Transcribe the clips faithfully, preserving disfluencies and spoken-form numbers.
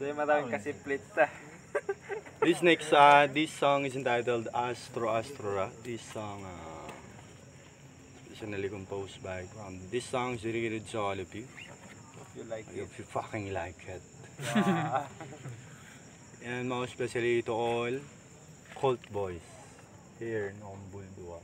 Saya maraming kasi plate ta. This next, uh, this song is entitled Astro Astrora. This song, uh, specially composed by Crown. This song is dedicated to all of you. If you like it. If you fucking like it. Yeah. And most especially to all cult boys here in Ombuldua.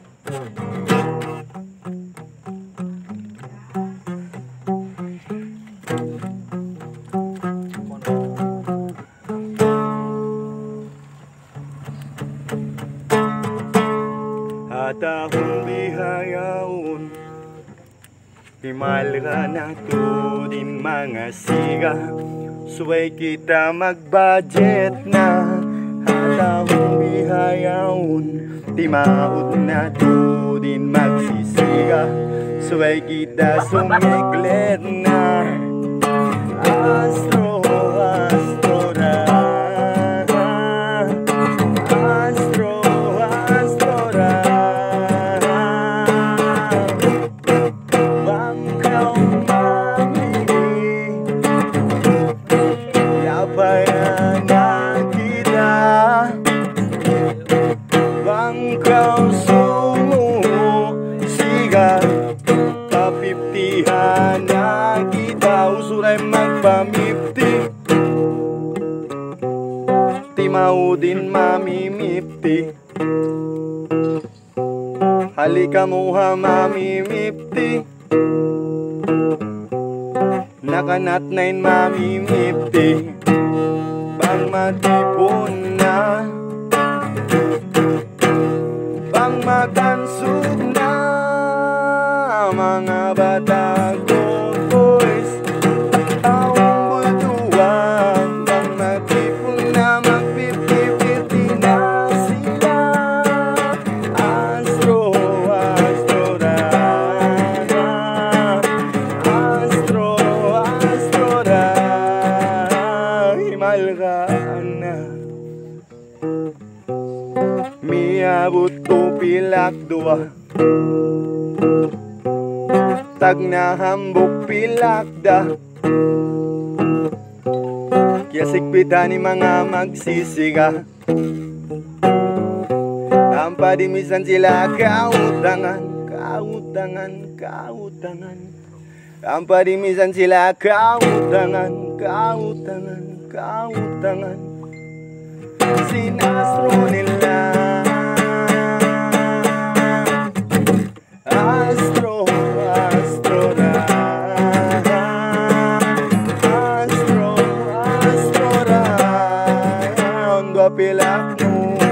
At akong bihayaon, himal ka na to din mga siga. Suway kita mag-budget na. At akong bihayaon, timaot na to din magsisiga. Suway kita sumiglet na. Astro, astro na. Astro, astro na. Bangkaw mami, yapayan na kita. Bangkaw sumo, siga. Kapiptihan na kita, usuray magpamipti. Timao din mamimipti. Halika mo ha mamimipti. Nakanat nain mamimipti. Bang matipon na, bang makansug na. Mga batang boys, taong bultuan, bang matipon na mag-fifty-fifty na sila. Astro, astro na. Astro, astro na. Himal ka na. Miabot ko pilak dua, tag na hambok pilakda. Kaya sikpita ni mga magsisiga. Ang padimisan sila kautangan, kautangan, kautangan. Ang padimisan sila kautangan, kautangan, kautangan. Sinastro nila. Astro, astro na. Astro, astro na. Ang gapilak mo.